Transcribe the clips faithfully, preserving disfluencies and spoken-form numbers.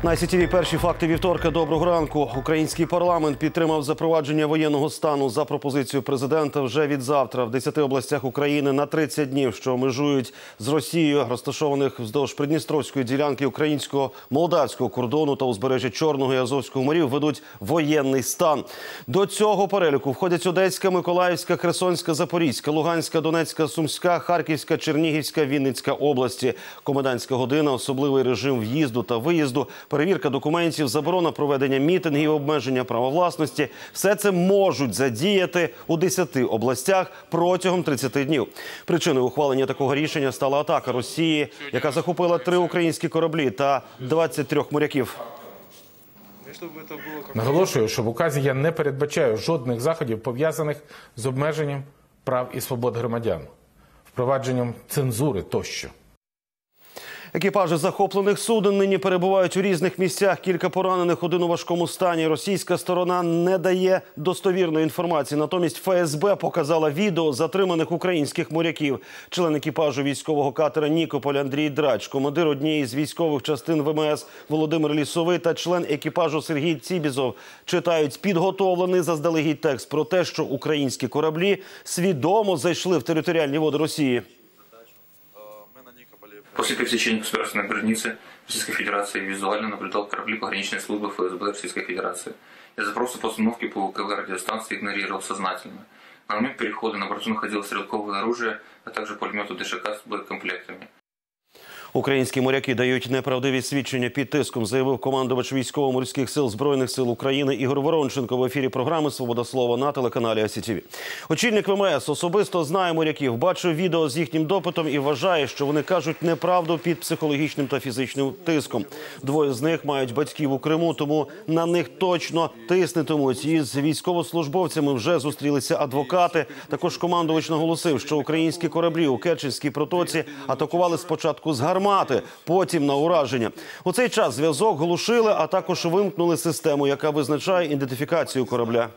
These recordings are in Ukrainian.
На ай сі ті ві перші факти вівторка. Доброго ранку. Український парламент підтримав запровадження воєнного стану за пропозицією президента вже від завтра в десяти областях України на тридцять днів, що межують з Росією, розташованих вздовж Придністровської ділянки українського молдавського кордону та узбережжя Чорного і Азовського морів, ведуть воєнний стан. До цього переліку входять Одеська, Миколаївська, Херсонська, Запорізька, Луганська, Донецька, Сумська, Харківська, Чернігівська, Вінницька області. Комендантська година, особливий режим в'їзду та виїзду, перевірка документів, заборона проведення мітингів, обмеження права власності – все це можуть задіяти у десяти областях протягом тридцяти днів. Причиною ухвалення такого рішення стала атака Росії, яка захопила три українські кораблі та двадцять трьох моряків. Наголошую, що в указі я не передбачаю жодних заходів, пов'язаних з обмеженням прав і свобод громадян, впровадженням цензури тощо. Екіпажі захоплених суден нині перебувають у різних місцях. Кілька поранених, один у важкому стані. Російська сторона не дає достовірної інформації. Натомість еф ес бе показала відео затриманих українських моряків. Член екіпажу військового катера «Нікополь» Андрій Драч, командир однієї з військових частин ве ем ес Володимир Лісовий та член екіпажу Сергій Цібізов читають підготовлений заздалегідь текст про те, що українські кораблі свідомо зайшли в територіальні води Росії. После пересечения государственной границы Российской Федерации визуально наблюдал корабли пограничной службы эф эс бэ Российской Федерации. Я запросы по установке по УКВ радиостанции игнорировал сознательно. На момент перехода на борту находилось стрелковое оружие, а также пулемет ДШК с боекомплектами. Українські моряки дають неправдиві свідчення під тиском, заявив командувач військово-морських сил Збройних сил України Ігор Воронченко в ефірі програми «Свобода слова» на телеканалі ай сі ті ві. Очільник ве ем ес особисто знає моряків, бачив відео з їхнім допитом і вважає, що вони кажуть неправду під психологічним та фізичним тиском. Двоє з них мають батьків у Криму, тому на них точно тиснетимуть. Із військовослужбовцями вже зустрілися адвокати. Також командувач наголосив, що українські кораблі у Керченській протоці атакували спочатку з гармат, потім на ураження. У цей час зв'язок глушили, а також вимкнули систему, яка визначає ідентифікацію корабля.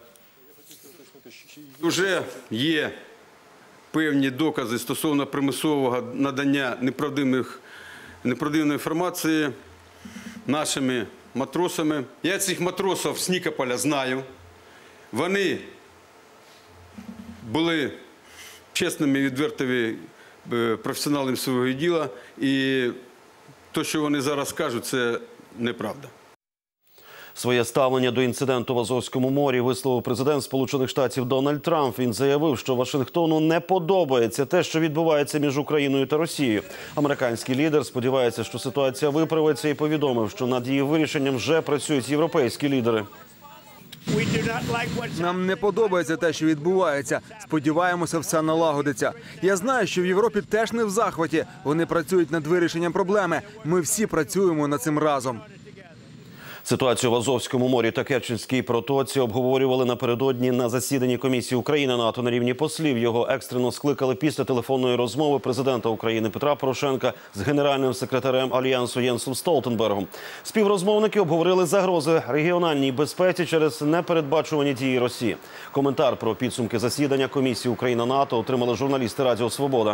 Вже є певні докази стосовно примусового надання неправдивих, неправдивої інформації нашими матросами. Я цих матросів з Нікополя знаю. Вони були чесними, відвертими професіоналам свого діла, і те, що вони зараз кажуть, це неправда. Своє ставлення до інциденту в Азовському морі висловив президент Сполучених Штатів Дональд Трамп. Він заявив, що Вашингтону не подобається те, що відбувається між Україною та Росією. Американський лідер сподівається, що ситуація виправиться, і повідомив, що над її вирішенням вже працюють європейські лідери. Нам не подобається те, що відбувається. Сподіваємося, все налагодиться. Я знаю, що в Європі теж не в захваті. Вони працюють над вирішенням проблеми. Ми всі працюємо над цим разом. Ситуацію в Азовському морі та Керченській протоці обговорювали напередодні на засіданні Комісії Україна-НАТО на рівні послів. Його екстрено скликали після телефонної розмови президента України Петра Порошенка з генеральним секретарем Альянсу Єнсом Столтенбергом. Співрозмовники обговорили загрози регіональній безпеці через непередбачувані дії Росії. Коментар про підсумки засідання Комісії Україна-НАТО отримали журналісти Радіо Свобода.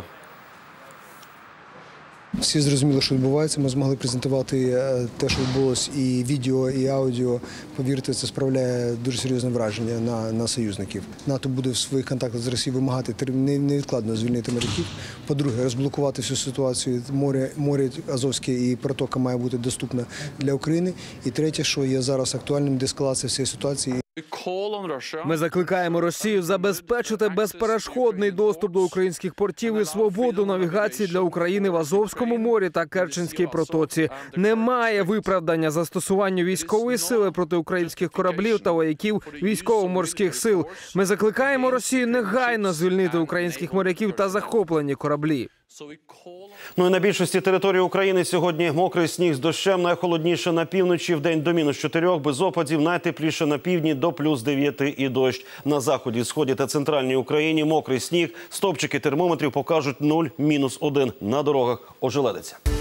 Всі зрозуміли, що відбувається. Ми змогли презентувати те, що відбулося, і відео, і аудіо. Повірте, це справляє дуже серйозне враження на, на союзників. НАТО буде в своїх контактах з Росією вимагати невідкладно звільнити моряків. По-друге, розблокувати всю ситуацію. Море, море Азовське і протока має бути доступна для України. І третє, що є зараз актуальним, деескалація всієї ситуації. Ми закликаємо Росію забезпечити безперешкодний доступ до українських портів і свободу навігації для України в Азовському морі та Керченській протоці. Немає виправдання застосуванню військової сили проти українських кораблів та вояків військово-морських сил. Ми закликаємо Росію негайно звільнити українських моряків та захоплені кораблі. Ну і на більшості території України сьогодні мокрий сніг з дощем, найхолодніше на півночі, вдень до мінус чотирьох, без опадів, найтепліше на півдні до плюс дев'яти і дощ. На заході, сході та центральній Україні мокрий сніг, стовпчики термометрів покажуть нуль, мінус один. На дорогах ожеледиться.